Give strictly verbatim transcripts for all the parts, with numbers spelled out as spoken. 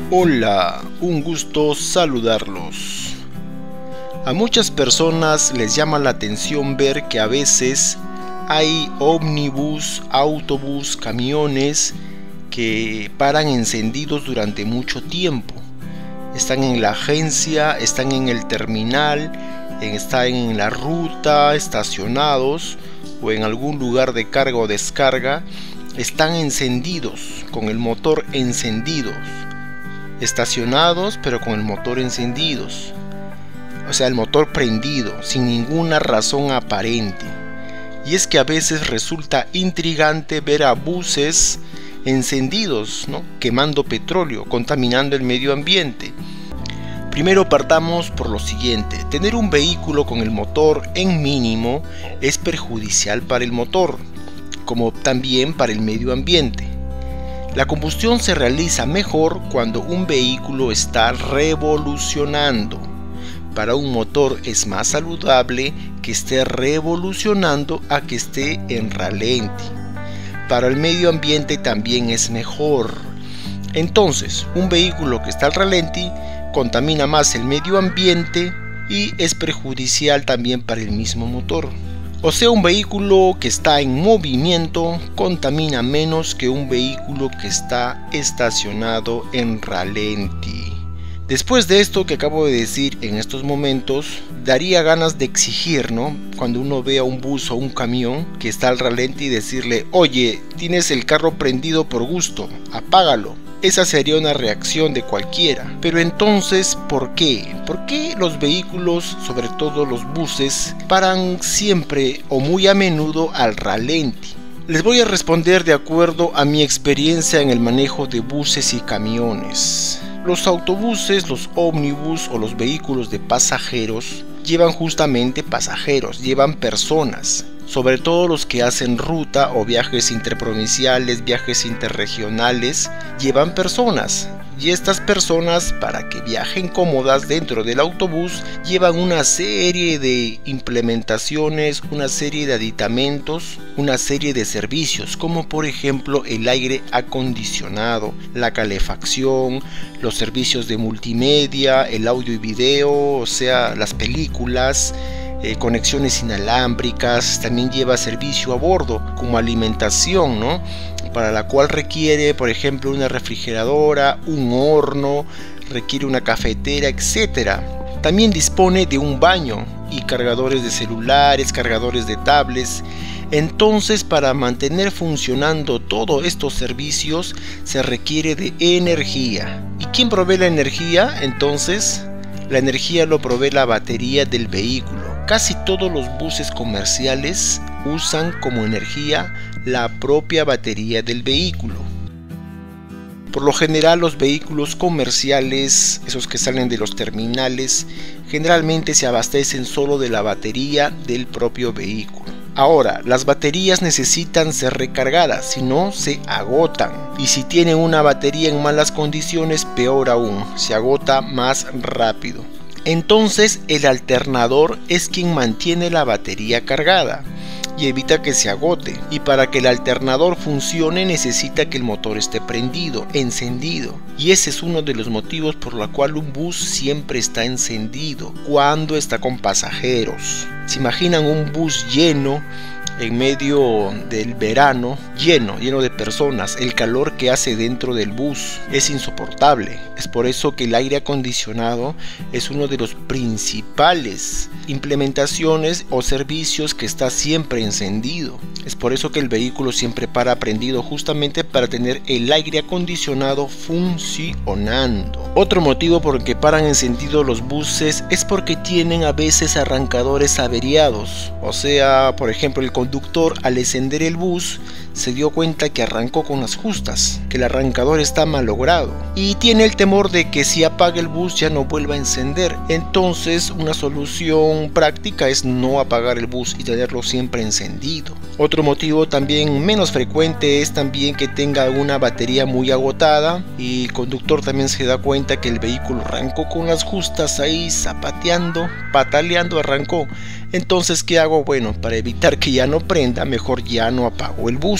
Hola, un gusto saludarlos. A muchas personas les llama la atención ver que a veces hay ómnibus, autobús, camiones que paran encendidos durante mucho tiempo. Están en la agencia, están en el terminal, están en la ruta, estacionados o en algún lugar de carga o descarga. Están encendidos, con el motor encendido. Estacionados pero con el motor encendidos, o sea el motor prendido sin ninguna razón aparente. Y es que a veces resulta intrigante ver a buses encendidos, ¿no? Quemando petróleo, contaminando el medio ambiente. Primero partamos por lo siguiente: tener un vehículo con el motor en mínimo es perjudicial para el motor, como también para el medio ambiente. La combustión se realiza mejor cuando un vehículo está revolucionando. Para un motor es más saludable que esté revolucionando a que esté en ralenti. Para el medio ambiente también es mejor. Entonces, un vehículo que está al ralenti contamina más el medio ambiente y es perjudicial también para el mismo motor. O sea, un vehículo que está en movimiento contamina menos que un vehículo que está estacionado en ralenti. Después de esto que acabo de decir en estos momentos, daría ganas de exigir, ¿no? Cuando uno ve a un bus o un camión que está al ralenti y decirle: oye, tienes el carro prendido por gusto, apágalo. Esa sería una reacción de cualquiera. Pero entonces, ¿por qué? ¿Por qué los vehículos, sobre todo los buses, paran siempre o muy a menudo al ralenti? Les voy a responder de acuerdo a mi experiencia en el manejo de buses y camiones. Los autobuses, los ómnibus o los vehículos de pasajeros llevan justamente pasajeros, llevan personas. Sobre todo los que hacen ruta o viajes interprovinciales, viajes interregionales, llevan personas. Y estas personas, para que viajen cómodas dentro del autobús, llevan una serie de implementaciones, una serie de aditamentos, una serie de servicios, como por ejemplo el aire acondicionado, la calefacción, los servicios de multimedia, el audio y video, o sea, las películas, Eh, conexiones inalámbricas. También lleva servicio a bordo como alimentación, ¿no? Para la cual requiere, por ejemplo, una refrigeradora, un horno, requiere una cafetera, etcétera. También dispone de un baño y cargadores de celulares, cargadores de tablets. Entonces, para mantener funcionando todos estos servicios se requiere de energía. ¿Y quién provee la energía? Entonces, la energía lo provee la batería del vehículo. Casi todos los buses comerciales usan como energía la propia batería del vehículo. Por lo general, los vehículos comerciales, esos que salen de los terminales, generalmente se abastecen solo de la batería del propio vehículo. Ahora, las baterías necesitan ser recargadas, si no se agotan. Y si tienen una batería en malas condiciones, peor aún, se agota más rápido. Entonces, el alternador es quien mantiene la batería cargada y evita que se agote. Y para que el alternador funcione necesita que el motor esté prendido, encendido. Y ese es uno de los motivos por la cual un bus siempre está encendido cuando está con pasajeros. ¿Se imaginan un bus lleno en medio del verano, lleno, lleno de personas? El calor que hace dentro del bus es insoportable. Es por eso que el aire acondicionado es uno de los principales implementaciones o servicios que está siempre encendido. Es por eso que el vehículo siempre para prendido, justamente para tener el aire acondicionado funcionando. Otro motivo por el que paran encendidos los buses es porque tienen a veces arrancadores averiados. O sea, por ejemplo, el conductor al encender el bus se dio cuenta que arrancó con las justas, que el arrancador está malogrado y tiene el temor de que si apaga el bus ya no vuelva a encender. Entonces, una solución práctica es no apagar el bus y tenerlo siempre encendido. Otro motivo también menos frecuente es también que tenga una batería muy agotada y el conductor también se da cuenta que el vehículo arrancó con las justas ahí zapateando, pataleando, arrancó. Entonces, ¿qué hago? Bueno, para evitar que ya no prenda, mejor ya no apago el bus.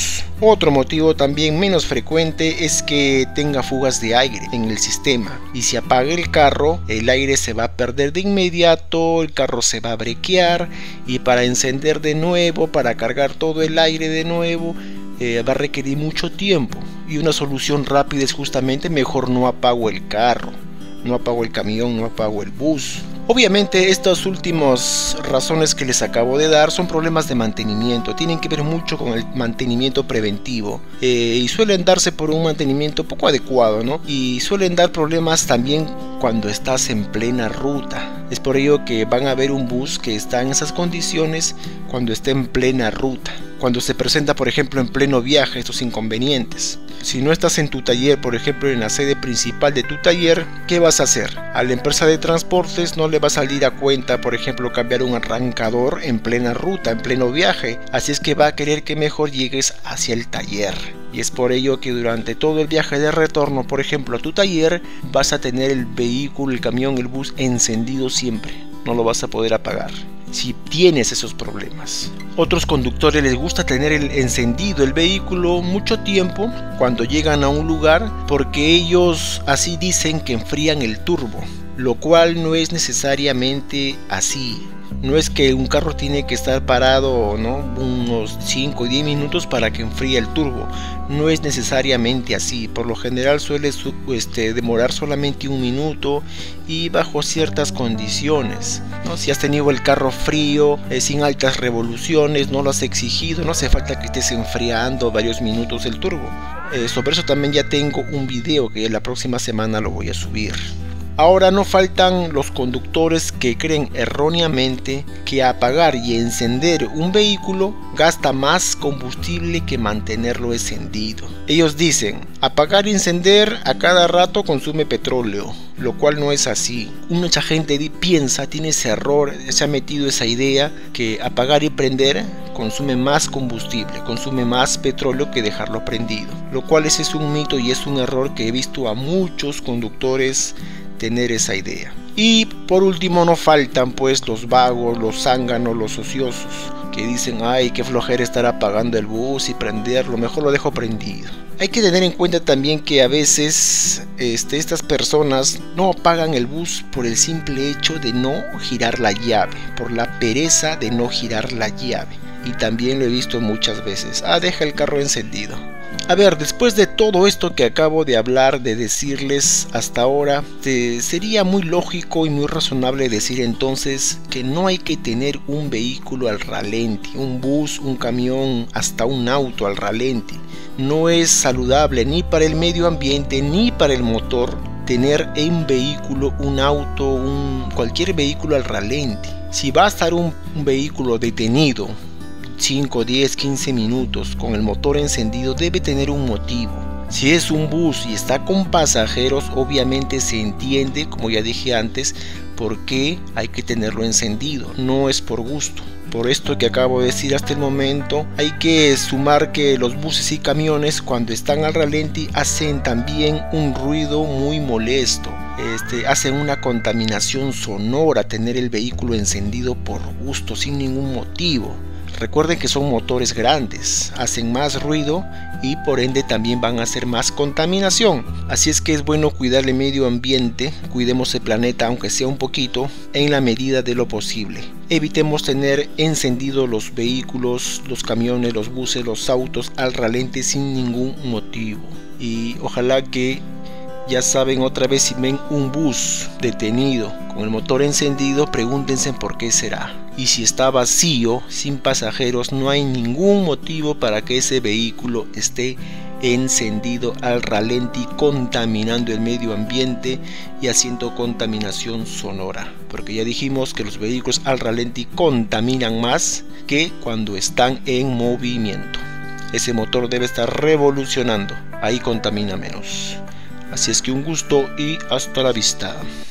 bus. Otro motivo también menos frecuente es que tenga fugas de aire en el sistema, y si apaga el carro, el aire se va a perder de inmediato, el carro se va a brequear, y para encender de nuevo, para cargar todo el aire de nuevo, eh, va a requerir mucho tiempo. Y una solución rápida es justamente: mejor no apago el carro, no apago el camión, no apago el bus. Obviamente estas últimas razones que les acabo de dar son problemas de mantenimiento, tienen que ver mucho con el mantenimiento preventivo, eh, y suelen darse por un mantenimiento poco adecuado, ¿no? Y suelen dar problemas también cuando estás en plena ruta. Es por ello que van a ver un bus que está en esas condiciones cuando esté en plena ruta, cuando se presenta por ejemplo en pleno viaje estos inconvenientes. Si no estás en tu taller, por ejemplo en la sede principal de tu taller, ¿qué vas a hacer? A la empresa de transportes no le va a salir a cuenta, por ejemplo, cambiar un arrancador en plena ruta, en pleno viaje. Así es que va a querer que mejor llegues hacia el taller. Y es por ello que durante todo el viaje de retorno, por ejemplo, a tu taller, vas a tener el vehículo, el camión, el bus encendido siempre. No lo vas a poder apagar si tienes esos problemas. Otros conductores les gusta tener el encendido el vehículo mucho tiempo cuando llegan a un lugar, porque ellos así dicen que enfrían el turbo, lo cual no es necesariamente así. No es que un carro tiene que estar parado, ¿no?, unos cinco o diez minutos para que enfríe el turbo. No es necesariamente así. Por lo general suele este, demorar solamente un minuto y bajo ciertas condiciones, ¿no? Si has tenido el carro frío, eh, sin altas revoluciones, no lo has exigido, no hace falta que estés enfriando varios minutos el turbo. Eh, sobre eso también ya tengo un video que la próxima semana lo voy a subir. Ahora no faltan los conductores que creen erróneamente que apagar y encender un vehículo gasta más combustible que mantenerlo encendido. Ellos dicen: apagar y encender a cada rato consume petróleo, lo cual no es así. Mucha gente piensa, tiene ese error, se ha metido esa idea que apagar y prender consume más combustible, consume más petróleo que dejarlo prendido, lo cual ese es un mito y es un error que he visto a muchos conductores tener esa idea. Y por último no faltan pues los vagos, los zánganos, los ociosos, que dicen: ay, qué flojera estar apagando el bus y prenderlo, mejor lo dejo prendido. Hay que tener en cuenta también que a veces este, estas personas no apagan el bus por el simple hecho de no girar la llave, por la pereza de no girar la llave. Y también lo he visto muchas veces: ah, deja el carro encendido. A ver, después de todo esto que acabo de hablar, de decirles hasta ahora, te, sería muy lógico y muy razonable decir entonces que no hay que tener un vehículo al ralenti, un bus, un camión, hasta un auto al ralenti. No es saludable ni para el medio ambiente ni para el motor tener un vehículo, un auto, un, cualquier vehículo al ralenti. Si va a estar un, un vehículo detenido cinco, diez, quince minutos con el motor encendido, debe tener un motivo. Si es un bus y está con pasajeros, obviamente se entiende, como ya dije antes, por qué hay que tenerlo encendido. No es por gusto. Por esto que acabo de decir hasta el momento, hay que sumar que los buses y camiones, cuando están al ralenti, hacen también un ruido muy molesto. Este, hacen una contaminación sonora tener el vehículo encendido por gusto, sin ningún motivo. Recuerden que son motores grandes, hacen más ruido y por ende también van a hacer más contaminación. Así es que es bueno cuidar el medio ambiente, cuidemos el planeta aunque sea un poquito, en la medida de lo posible. Evitemos tener encendidos los vehículos, los camiones, los buses, los autos al ralenti sin ningún motivo. Y ojalá que, ya saben, otra vez, si ven un bus detenido con el motor encendido, pregúntense por qué será. Y si está vacío, sin pasajeros, no hay ningún motivo para que ese vehículo esté encendido al ralenti, contaminando el medio ambiente y haciendo contaminación sonora. Porque ya dijimos que los vehículos al ralenti contaminan más que cuando están en movimiento. Ese motor debe estar revolucionando, ahí contamina menos. Así es que un gusto y hasta la vista.